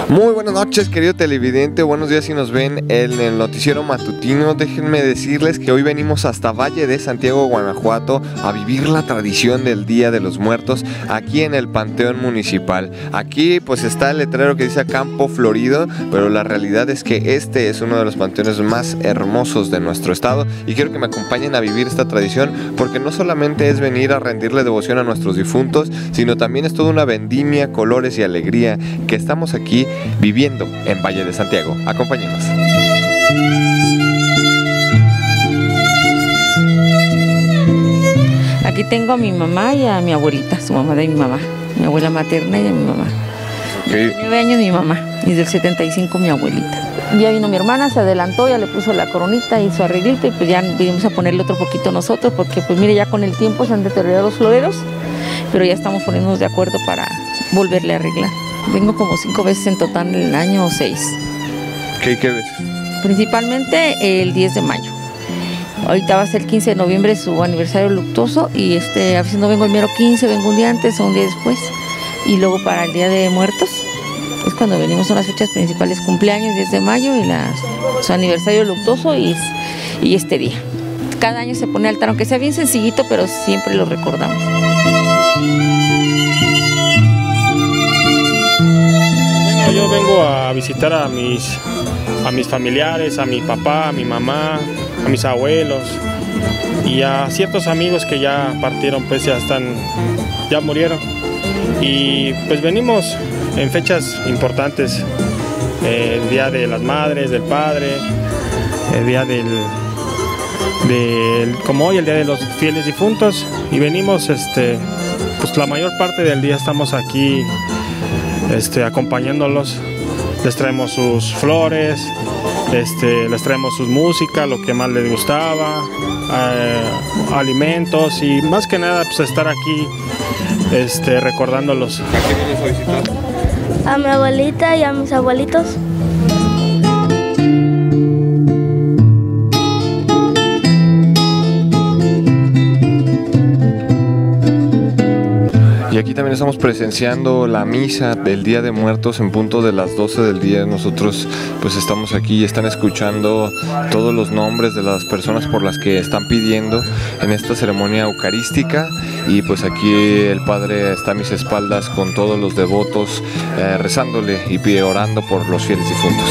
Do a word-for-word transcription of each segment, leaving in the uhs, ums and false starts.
Muy buenas noches, querido televidente, buenos días si nos ven en el noticiero matutino. Déjenme decirles que hoy venimos hasta Valle de Santiago, Guanajuato, a vivir la tradición del Día de los Muertos aquí en el Panteón Municipal. Aquí pues está el letrero que dice Campo Florido, pero la realidad es que este es uno de los panteones más hermosos de nuestro estado y quiero que me acompañen a vivir esta tradición porque no solamente es venir a rendirle devoción a nuestros difuntos, sino también es toda una vendimia, colores y alegría que estamos aquí viviendo en Valle de Santiago. Acompáñenos. Aquí tengo a mi mamá y a mi abuelita, su mamá de mi mamá, mi abuela materna y a mi mamá. Okay. nueve años mi mamá y del setenta y cinco mi abuelita. Ya vino mi hermana, se adelantó, ya le puso la coronita y su arreglito y pues ya vinimos a ponerle otro poquito nosotros porque pues mire, ya con el tiempo se han deteriorado los floreros, pero ya estamos poniéndonos de acuerdo para volverle a arreglar. Vengo como cinco veces en total en el año o seis. ¿Qué, qué veces? Principalmente el diez de mayo. Ahorita va a ser el quince de noviembre su aniversario luctuoso y este, a veces no vengo el mero quince, vengo un día antes o un día después. Y luego para el Día de Muertos, es cuando venimos, son las fechas principales, cumpleaños, diez de mayo y la, su aniversario luctuoso y, y este día. Cada año se pone altar, aunque sea bien sencillito, pero siempre lo recordamos. Yo vengo a visitar a mis, a mis familiares, a mi papá, a mi mamá, a mis abuelos y a ciertos amigos que ya partieron, pues ya están, ya murieron. Y pues venimos en fechas importantes, eh, el Día de las Madres, del Padre, el Día del, del, como hoy, el Día de los Fieles Difuntos, y venimos, este, pues la mayor parte del día estamos aquí Este, acompañándolos, les traemos sus flores, este, les traemos su música, lo que más les gustaba, eh, alimentos y más que nada pues estar aquí este, recordándolos. ¿A quién vienes a visitar? A mi abuelita y a mis abuelitos. Y aquí también estamos presenciando la misa del Día de Muertos en punto de las doce del día. Nosotros pues estamos aquí y están escuchando todos los nombres de las personas por las que están pidiendo en esta ceremonia eucarística. Y pues aquí el Padre está a mis espaldas con todos los devotos eh, rezándole y orando por los fieles difuntos.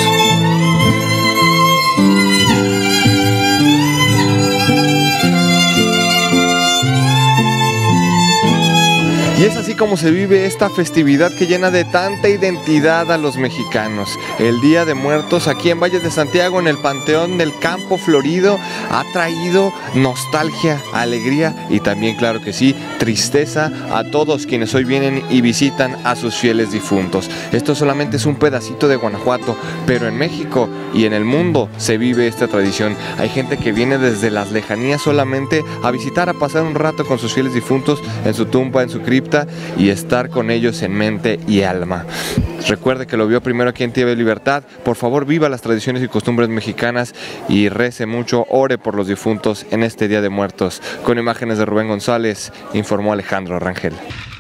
Y es así como se vive esta festividad que llena de tanta identidad a los mexicanos. El Día de Muertos aquí en Valle de Santiago, en el Panteón del Campo Florido, ha traído nostalgia, alegría y también, claro que sí, tristeza a todos quienes hoy vienen y visitan a sus fieles difuntos. Esto solamente es un pedacito de Guanajuato, pero en México y en el mundo se vive esta tradición. Hay gente que viene desde las lejanías solamente a visitar, a pasar un rato con sus fieles difuntos en su tumba, en su cripta, y estar con ellos en mente y alma. Recuerde que lo vio primero aquí en T V Libertad. Por favor, viva las tradiciones y costumbres mexicanas y rece mucho, ore por los difuntos en este Día de Muertos. Con imágenes de Rubén González, informó Alejandro Rangel.